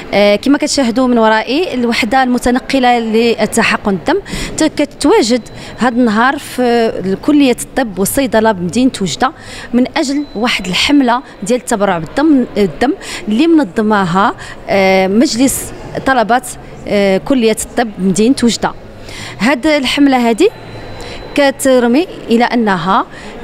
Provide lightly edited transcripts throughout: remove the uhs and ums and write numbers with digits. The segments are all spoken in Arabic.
كما كتشاهدوا من ورائي الوحده المتنقله للتحقن الدم كتواجد هذا النهار في كليه الطب والصيدله بمدينه وجده من اجل واحد الحمله ديال التبرع بالدم اللي منظماها مجلس طلبه كليه الطب بمدينه وجده. هذه الحمله هذه كترمي الى انها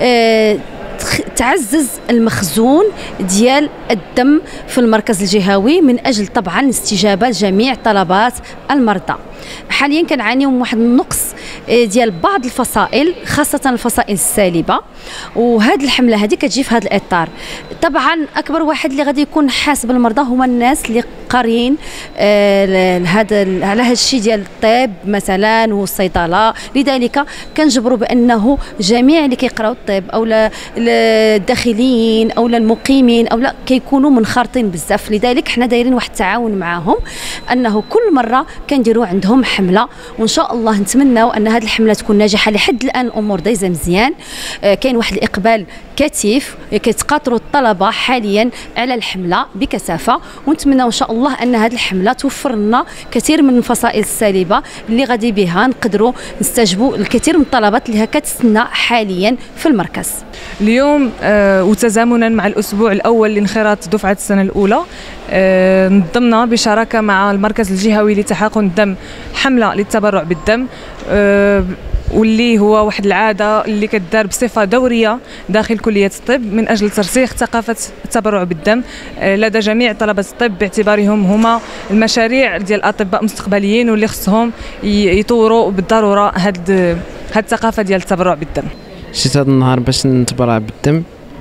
تعزز المخزون ديال الدم في المركز الجهوي من اجل طبعا استجابه لجميع طلبات المرضى. حاليا كنعانيو من واحد النقص ديال بعض الفصائل خاصه الفصائل السالبه، وهذه الحمله هذه كتجي في هذا الاطار. طبعا اكبر واحد اللي غادي يكون حاس بالمرضى هما الناس اللي قاريين على هذا الشيء ديال الطب مثلا والصيدله، لذلك كنجبروا بانه جميع اللي كيقراو الطب او الداخليين او المقيمين او لا كيكونوا منخرطين بزاف، لذلك حنا دايرين واحد التعاون معاهم انه كل مره كنديروا عندهم حمله، وان شاء الله نتمناو ان هذه الحمله تكون ناجحه. لحد الان الامور دايزه مزيان، كاين واحد الاقبال كثيف، كيتقاطروا الطلبه حاليا على الحمله بكثافه، ونتمناو ان شاء الله ان هذه الحمله توفر لنا كثير من الفصائل السالبه اللي غادي بها نقدروا نستجبوا الكثير من الطلبات اللي كتسنى حاليا في المركز. اليوم وتزامنا مع الاسبوع الاول لانخراط دفعه السنه الاولى نظمنا بشراكه مع المركز الجهوي لتحقن الدم حمله للتبرع بالدم، واللي هو واحد العاده اللي كتدار بصفه دوريه داخل كليه الطب من اجل ترسيخ ثقافه التبرع بالدم لدى جميع طلبه الطب، باعتبارهم هما المشاريع ديال الاطباء مستقبليين واللي خصهم يطوروا بالضروره هاد الثقافه ديال التبرع بالدم. جيت هذا النهار باش نتبرع بالدم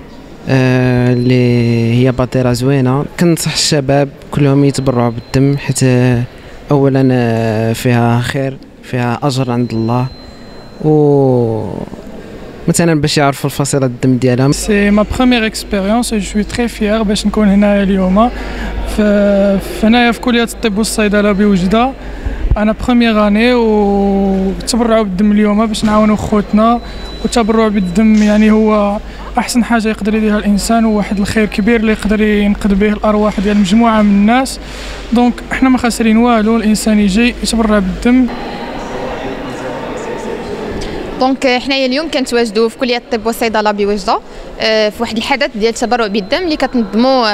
اللي هي باطيره زوينه. كنصح الشباب كلهم يتبرعوا بالدم حيت اولا فيها خير، فيها اجر عند الله، و مثلا باش يعرفوا الفصيله الدم ديالهم. سي ما بروميير اكسبيريونس، جو سوي تري فيير باش نكون هنايا اليوم هنايا في كليه الطب والصيدله بوجده. انا بروميير اني وتبرعوا بالدم اليوم باش نعاونوا خوتنا، والتبرع بالدم يعني هو احسن حاجه يقدر يديرها الانسان، وواحد الخير كبير اللي يقدر ينقذ به الارواح ديال مجموعه من الناس. دونك احنا ما خاسرين والو، الانسان يجي يتبرع بالدم. دونك حنايا اليوم كنتواجدوا في كليه الطب والصيدله بوجده في واحد الحدث ديال التبرع بالدم اللي كتنظموا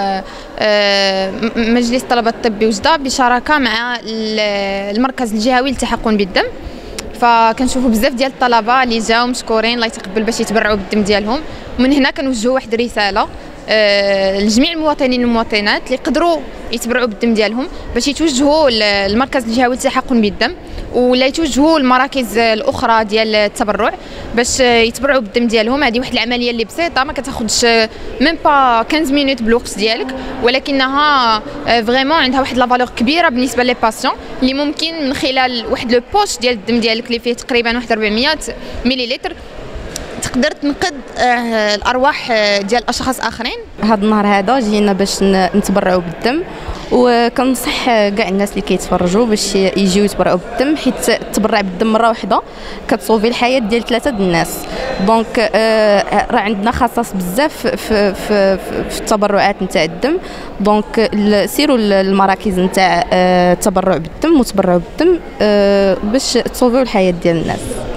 مجلس طلبه الطب بوجده بشراكه مع المركز الجهوي للتحقن بالدم. فكنشوفوا بزاف ديال الطلبه اللي جاوا مشكورين الله يتقبل باش يتبرعوا بالدم ديالهم، ومن هنا كنوجهوا واحد الرساله لجميع المواطنين والمواطنات اللي يقدروا يتبرعوا بالدم ديالهم باش يتوجهوا للمركز الجهوي للتحقن بالدم، ولا يتوجهوا للمراكز الاخرى ديال التبرع باش يتبرعوا بالدم ديالهم. هذه واحد العمليه اللي بسيطه ما كتاخذش ميم با 15 مينوت بالوقت ديالك، ولكنها فريمون عندها واحد لا فالور كبيره بالنسبه لي باسيون اللي ممكن من خلال واحد لو بوش ديال الدم ديالك اللي فيه تقريبا واحد 400 مليلتر تقدر تنقذ الارواح ديال اشخاص اخرين. هذا النهار هذا جينا باش نتبرعوا بالدم، وكنصح كاع الناس اللي كيتفرجوا باش يجيو يتبرعوا بالدم، حيت التبرع بالدم مره واحده كتصوفي الحياه ديال 3 الناس. دونك راه عندنا خصائص بزاف في التبرعات نتاع الدم. دونك سيروا للمراكز نتاع التبرع بالدم وتبرعوا بالدم باش تصوفيو الحياه ديال الناس.